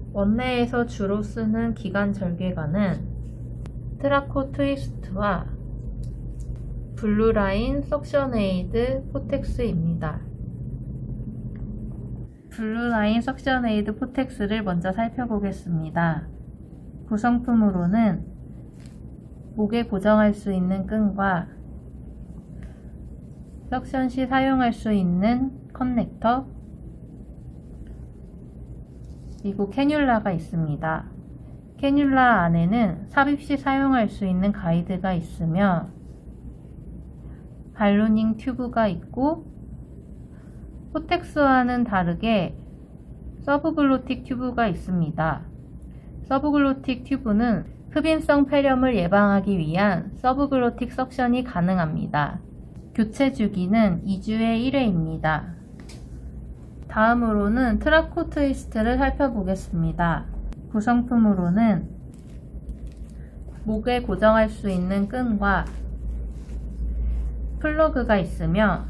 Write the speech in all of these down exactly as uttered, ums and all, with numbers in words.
원내에서 주로 쓰는 기관 절개관은 트라코 트위스트와 블루라인 석션에이드 포텍스입니다. 블루라인 석션에이드 포텍스를 먼저 살펴보겠습니다. 구성품으로는 목에 고정할 수 있는 끈과 석션 시 사용할 수 있는 커넥터, 그리고 캐뉼라가 있습니다. 캐뉼라 안에는 삽입 시 사용할 수 있는 가이드가 있으며 발로닝 튜브가 있고, 포텍스와는 다르게 서브글로틱 튜브가 있습니다. 서브글로틱 튜브는 흡인성 폐렴을 예방하기 위한 서브글로틱 석션이 가능합니다. 교체 주기는 이 주에 일 회입니다. 다음으로는 트라코 트위스트를 살펴보겠습니다. 구성품으로는 목에 고정할 수 있는 끈과 플러그가 있으며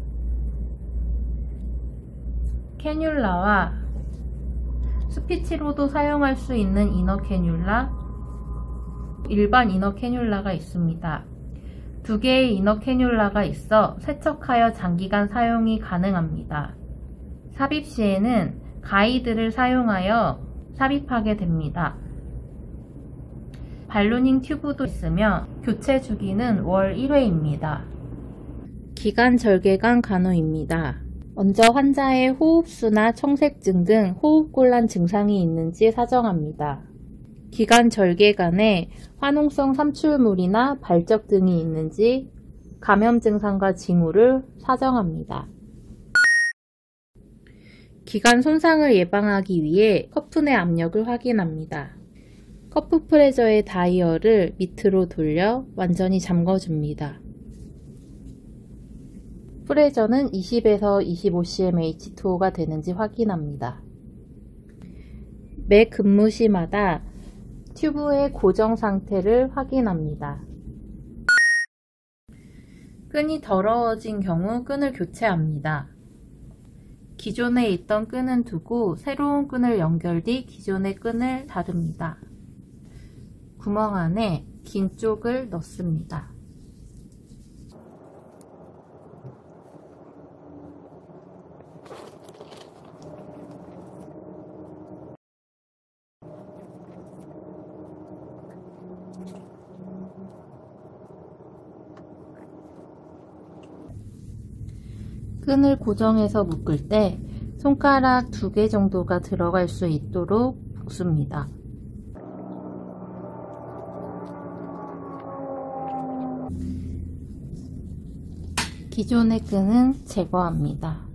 캐뉼라와 스피치로도 사용할 수 있는 이너 캐뉼라, 일반 이너 캐뉼라가 있습니다. 두 개의 이너 캐뉼라가 있어 세척하여 장기간 사용이 가능합니다. 삽입 시에는 가이드를 사용하여 삽입하게 됩니다. 발로닝 튜브도 있으며 교체 주기는 월 일 회입니다. 기관 절개관 간호입니다. 먼저 환자의 호흡수나 청색증 등 호흡곤란 증상이 있는지 사정합니다. 기관 절개관에 화농성 삼출물이나 발적 등이 있는지 감염 증상과 징후를 사정합니다. 기관 손상을 예방하기 위해 커프 내 압력을 확인합니다. 커프 프레저의 다이얼을 밑으로 돌려 완전히 잠궈줍니다. 프레저는 이십에서 이십오 씨엠 에이치 투 오가 되는지 확인합니다. 매 근무 시마다 튜브의 고정 상태를 확인합니다. 끈이 더러워진 경우 끈을 교체합니다. 기존에 있던 끈은 두고 새로운 끈을 연결 뒤 기존의 끈을 자릅니다. 구멍 안에 긴 쪽을 넣습니다. 끈을 고정해서 묶을 때 손가락 두 개 정도가 들어갈 수 있도록 묶습니다. 기존의 끈은 제거합니다.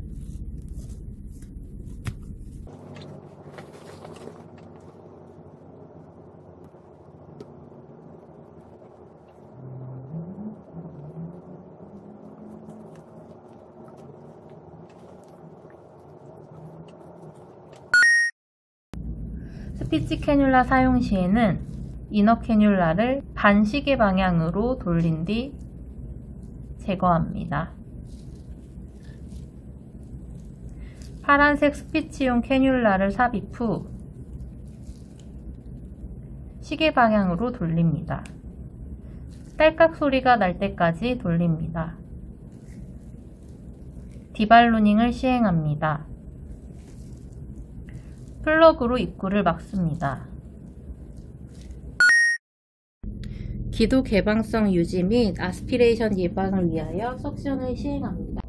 스피치 캐뉼라 사용 시에는 이너 캐뉼라를 반시계 방향으로 돌린 뒤 제거합니다. 파란색 스피치용 캐뉼라를 삽입 후 시계 방향으로 돌립니다. 딸깍 소리가 날 때까지 돌립니다. 디발로닝을 시행합니다. 플러그로 입구를 막습니다. 기도 개방성 유지 및 아스피레이션 예방을 위하여 석션을 시행합니다.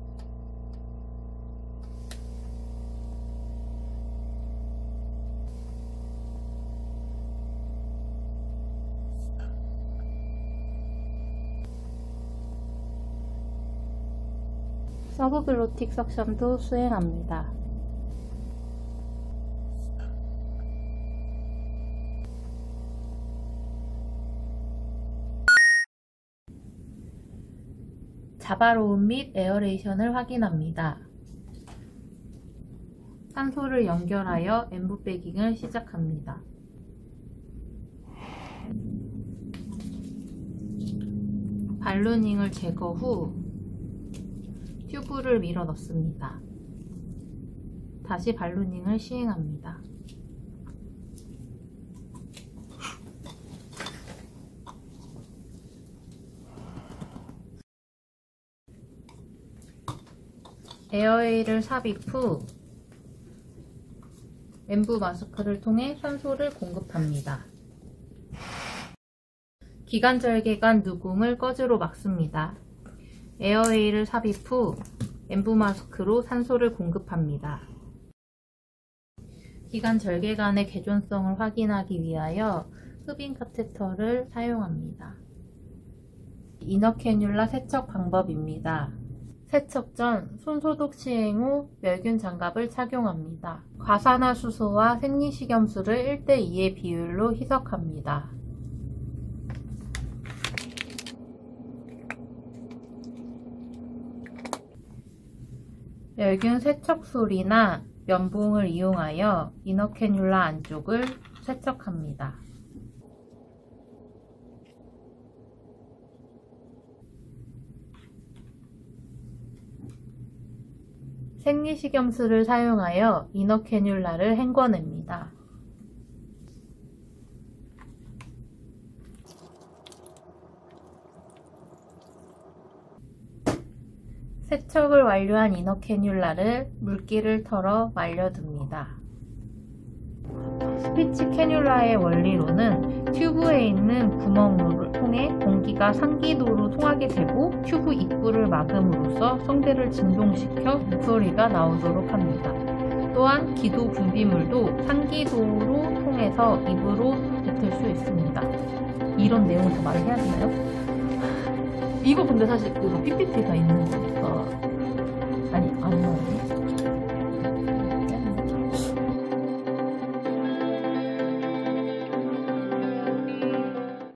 서브글로틱 석션도 수행합니다. 자바로움 및 에어레이션을 확인합니다. 산소를 연결하여 엠브 백잉을 시작합니다. 발로닝을 제거 후 튜브를 밀어 넣습니다. 다시 발로닝을 시행합니다. 에어웨이를 삽입 후 엠부 마스크를 통해 산소를 공급합니다. 기관절개관 누궁을 꺼즈로 막습니다. 에어웨이를 삽입 후 엠부 마스크로 산소를 공급합니다. 기관절개관의 개존성을 확인하기 위하여 흡인 카테터를 사용합니다. 이너 캐뉼라 세척 방법입니다. 세척 전 손소독 시행 후 멸균 장갑을 착용합니다. 과산화수소와 생리식염수를 일 대 이의 비율로 희석합니다. 멸균 세척술이나 면봉을 이용하여 이너 캐뉼라 안쪽을 세척합니다. 생리식염수를 사용하여 이너 캐뉼라를 헹궈냅니다. 세척을 완료한 이너 캐뉼라를 물기를 털어 말려둡니다. 스피치 캐뉼라의 원리로는 튜브에 있는 구멍을 통해 공기가 상기도로 통하게 되고 튜브 입구를 막음으로써 성대를 진동시켜 목소리가 나오도록 합니다. 또한 기도 분비물도 상기도로 통해서 입으로 뱉을 수 있습니다. 이런 내용을 더 말해야 되나요? 이거 근데 사실 그거 피피티가 있는 거니까